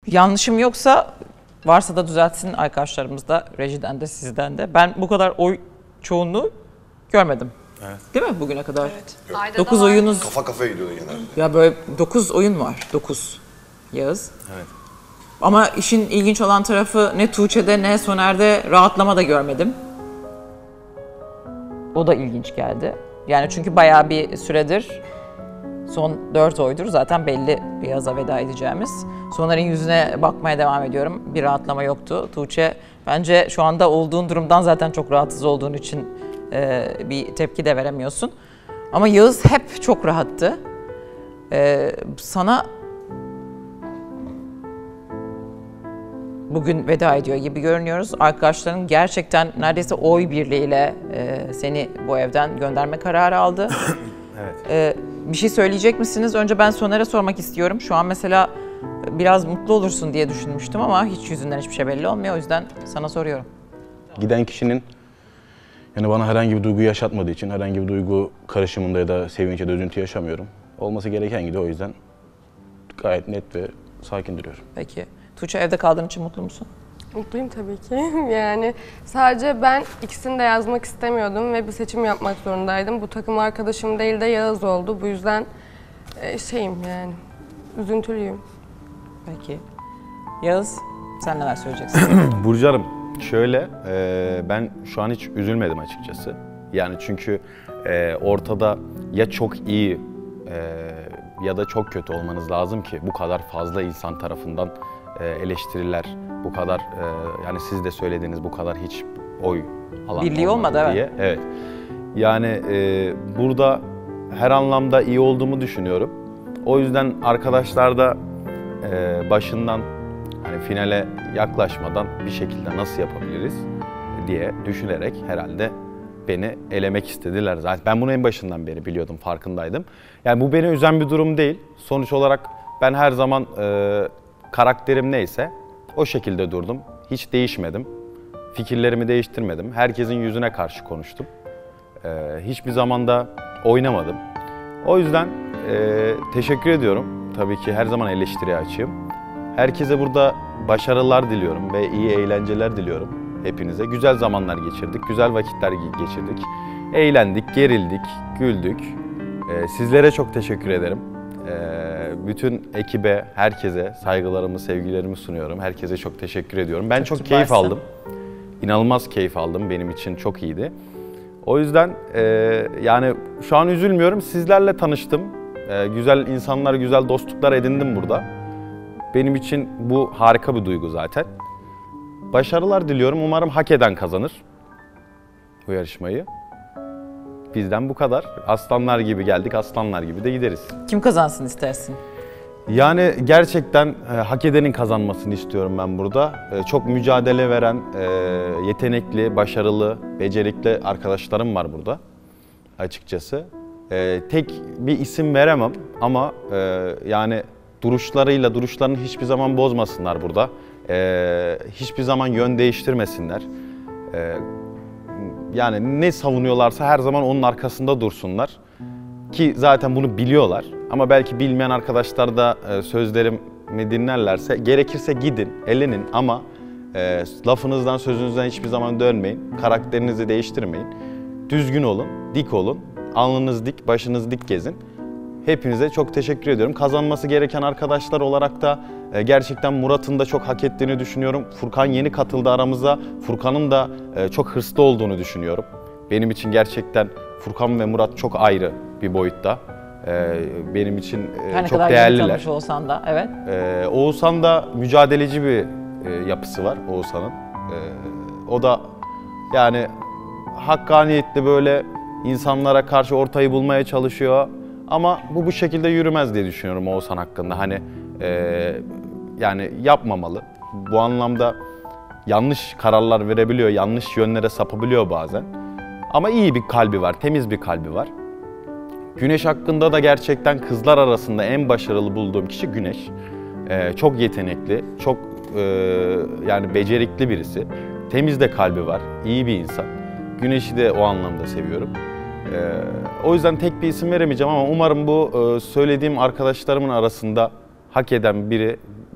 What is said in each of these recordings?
Yanlışım yoksa varsa da düzeltsin arkadaşlarımız da, rejiden de sizden de. Ben bu kadar oy çoğunluğu görmedim. Evet. Değil mi bugüne kadar? Evet. 9 oyunuz... Kafa kafaya gidiyordu genelde. Ya böyle 9 oyun var. 9. Yağız. Evet. Ama işin ilginç olan tarafı ne Tuğçe'de ne Soner'de rahatlama da görmedim. O da ilginç geldi. Yani çünkü bayağı bir süredir, son 4 oydur zaten belli Yağız'a veda edeceğimiz. Soner'in yüzüne bakmaya devam ediyorum. Bir rahatlama yoktu. Tuğçe bence şu anda olduğun durumdan zaten çok rahatsız olduğun için bir tepki de veremiyorsun. Ama Yağız hep çok rahattı. Sana bugün veda ediyor gibi görünüyoruz. Arkadaşların gerçekten neredeyse oy birliğiyle seni bu evden gönderme kararı aldı. Evet. Bir şey söyleyecek misiniz? Önce ben Soner'e sormak istiyorum. Şu an mesela biraz mutlu olursun diye düşünmüştüm ama hiç yüzünden hiçbir şey belli olmuyor. O yüzden sana soruyorum. Giden kişinin yani bana herhangi bir duygu yaşatmadığı için herhangi bir duygu karışımında ya da sevinç ya da üzüntü yaşamıyorum. Olması gereken gidiyor, o yüzden gayet net ve sakin duruyorum. Peki. Tuğçe, evde kaldığın için mutlu musun? Mutluyum tabii ki. Yani sadece ben ikisini de yazmak istemiyordum ve bir seçim yapmak zorundaydım. Bu takım arkadaşım değil de Yağız oldu. Bu yüzden şeyim yani, üzüntülüyüm. Peki. Yağız, sen neler söyleyeceksin? Burcu Hanım, şöyle, ben şu an hiç üzülmedim açıkçası. Yani çünkü ortada ya çok iyi ya da çok kötü olmanız lazım ki bu kadar fazla insan tarafından eleştiriler, bu kadar yani siz de söylediğiniz bu kadar hiç oy alan Birliği olmadı diye. Evet. Yani burada her anlamda iyi olduğumu düşünüyorum. O yüzden arkadaşlar da başından hani finale yaklaşmadan bir şekilde nasıl yapabiliriz diye düşünerek herhalde beni elemek istediler zaten. Ben bunu en başından beri biliyordum, farkındaydım. Yani bu beni üzen bir durum değil. Sonuç olarak ben her zaman karakterim neyse o şekilde durdum. Hiç değişmedim. Fikirlerimi değiştirmedim. Herkesin yüzüne karşı konuştum. Hiçbir zaman da oynamadım. O yüzden teşekkür ediyorum. Tabii ki her zaman eleştiriye açığım. Herkese burada başarılar diliyorum ve iyi eğlenceler diliyorum hepinize. Güzel zamanlar geçirdik, güzel vakitler geçirdik. Eğlendik, gerildik, güldük. Sizlere çok teşekkür ederim. Bütün ekibe, herkese saygılarımı, sevgilerimi sunuyorum. Herkese çok teşekkür ediyorum. Ben çok keyif aldım. İnanılmaz keyif aldım. Benim için çok iyiydi. O yüzden yani şu an üzülmüyorum. Sizlerle tanıştım. Güzel insanlar, güzel dostluklar edindim burada. Benim için bu harika bir duygu zaten. Başarılar diliyorum. Umarım hak eden kazanır bu yarışmayı. Bizden bu kadar. Aslanlar gibi geldik, aslanlar gibi de gideriz. Kim kazansın istersin? Yani gerçekten hak edenin kazanmasını istiyorum ben burada. Çok mücadele veren, yetenekli, başarılı, becerikli arkadaşlarım var burada açıkçası. Tek bir isim veremem ama yani duruşlarını hiçbir zaman bozmasınlar burada. Hiçbir zaman yön değiştirmesinler. Yani ne savunuyorlarsa her zaman onun arkasında dursunlar. Ki zaten bunu biliyorlar. Ama belki bilmeyen arkadaşlar da sözlerimi dinlerlerse gerekirse gidin, elenin ama lafınızdan, sözünüzden hiçbir zaman dönmeyin. Karakterinizi değiştirmeyin. Düzgün olun, dik olun. Alnınız dik, başınız dik gezin. Hepinize çok teşekkür ediyorum. Kazanması gereken arkadaşlar olarak da gerçekten Murat'ın da çok hak ettiğini düşünüyorum. Furkan yeni katıldı aramıza. Furkan'ın da çok hırslı olduğunu düşünüyorum. Benim için gerçekten Furkan ve Murat çok ayrı bir boyutta. Benim için çok değerliler. Olsan da, evet. Oğuzhan da mücadeleci bir yapısı var Oğuzhan'ın. O da yani hakkaniyetli böyle insanlara karşı ortayı bulmaya çalışıyor. Ama bu şekilde yürümez diye düşünüyorum Oğuzhan hakkında. Hani yani yapmamalı. Bu anlamda yanlış kararlar verebiliyor, yanlış yönlere sapabiliyor bazen. Ama iyi bir kalbi var, temiz bir kalbi var. Güneş hakkında da gerçekten kızlar arasında en başarılı bulduğum kişi Güneş. Çok yetenekli, çok yani becerikli birisi. Temiz de kalbi var, iyi bir insan. Güneş'i de o anlamda seviyorum. O yüzden tek bir isim veremeyeceğim ama umarım bu söylediğim arkadaşlarımın arasında hak eden biri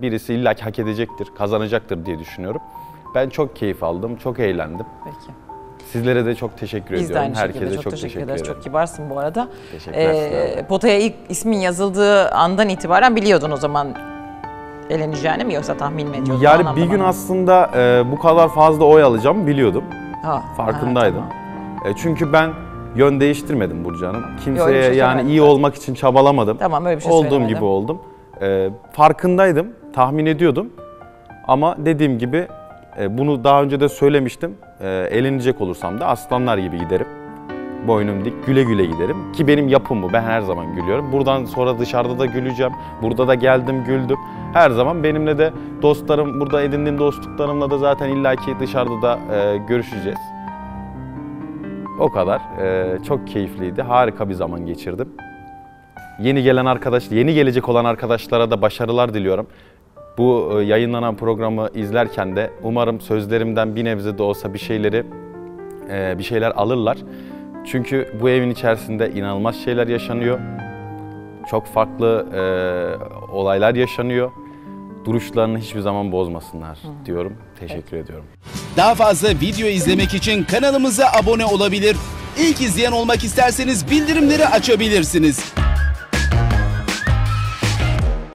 birisi illaki hak edecektir, kazanacaktır diye düşünüyorum. Ben çok keyif aldım, çok eğlendim. Peki. Sizlere de çok teşekkür Biz de ediyorum. aynı şekilde Herkese çok teşekkür ederiz. ederim. Çok kibarsın bu arada. Teşekkürler. Potaya ilk ismin yazıldığı andan itibaren biliyordun o zaman eleneceğini mi, yoksa tahmin mi ediyordun? Yani bir gün aslında bu kadar fazla oy alacağımı biliyordum. Farkındaydım. Tamam. Çünkü ben yön değiştirmedim Burcu Hanım. öyle bir Kimseye şey yani söylemedim iyi zaten. olmak için çabalamadım. Tamam, öyle bir şey Olduğum söylemedim. gibi oldum. Farkındaydım, tahmin ediyordum. Ama dediğim gibi bunu daha önce de söylemiştim. Elenecek olursam da aslanlar gibi giderim. Boynum dik, güle güle giderim. Ki benim yapım bu. Ben her zaman gülüyorum. Buradan sonra dışarıda da güleceğim. Burada da geldim, güldüm. Her zaman benimle de dostlarım, burada edindiğim dostluklarımla da zaten illaki dışarıda da görüşeceğiz. O kadar. Çok keyifliydi. Harika bir zaman geçirdim. Yeni gelecek olan arkadaşlara da başarılar diliyorum. Bu yayınlanan programı izlerken de umarım sözlerimden bir nebze de olsa bir şeyler alırlar. Çünkü bu evin içerisinde inanılmaz şeyler yaşanıyor. Çok farklı olaylar yaşanıyor. Duruşlarını hiçbir zaman bozmasınlar diyorum. Teşekkür ediyorum. Daha fazla video izlemek için kanalımıza abone olabilir. İlk izleyen olmak isterseniz bildirimleri açabilirsiniz.